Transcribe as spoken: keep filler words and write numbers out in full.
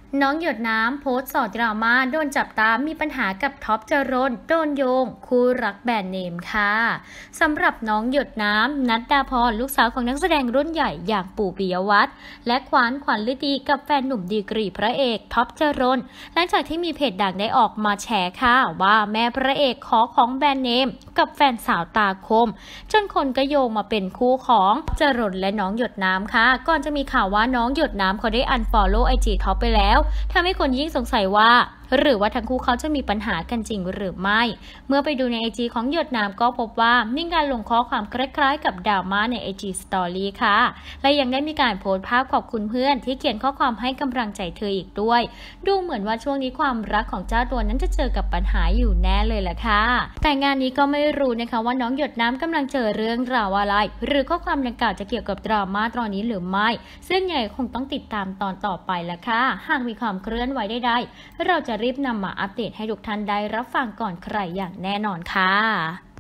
น้องหยดน้ำโพสต์สอดดราม่าโดนจับตามมีปัญหากับท็อปจรนโดนโยงคู่รักแบรนด์เนมค่ะสำหรับน้องหยดน้ำนัดดาพรลูกสาวของนักแสดงรุ่นใหญ่อย่างปู่ปิยวัฒน์และขวัญขวัญฤดีกับแฟนหนุ่มดีกรีพระเอกท็อปจรนหลังจากที่มีเพจดังได้ออกมาแฉค่ะว่าแม่พระเอกขอของแบรนด์เนมกับแฟนสาวตาคมจนคนก็โยงมาเป็นคู่ของจรนและน้องหยดน้ำค่ะก่อนจะมีข่าวว่าน้องหยดน้ำเขาได้อันฟอลโล่ไอจีท็อปไปแล้วทำให้คนยิ่งสงสัยว่าหรือว่าทั้งคู่เขาจะมีปัญหากันจริงหรือไม่เมื่อไปดูในไอจีของหยดน้ำก็พบว่ามีการลงข้อความคล้ายๆกับดราม่าในไอจีสตอรี่ค่ะและยังได้มีการโพสต์ภาพขอบคุณเพื่อนที่เขียนข้อความให้กำลังใจเธออีกด้วยดูเหมือนว่าช่วงนี้ความรักของเจ้าตัวนั้นจะเจอกับปัญหาอยู่แน่เลยแหละค่ะแต่งานนี้ก็ไม่รู้นะคะว่าน้องหยดน้ำกำลังเจอเรื่องราวอะไรหรือข้อความดังกล่าวจะเกี่ยวกับดราม่าตอนนี้หรือไม่ซึ่งใหญ่คงต้องติดตามตอนต่อไปละค่ะหากมีความเคลื่อนไหวใดๆเราจะรีบนำมาอัปเดตให้ทุกท่านได้รับฟังก่อนใครอย่างแน่นอนค่ะ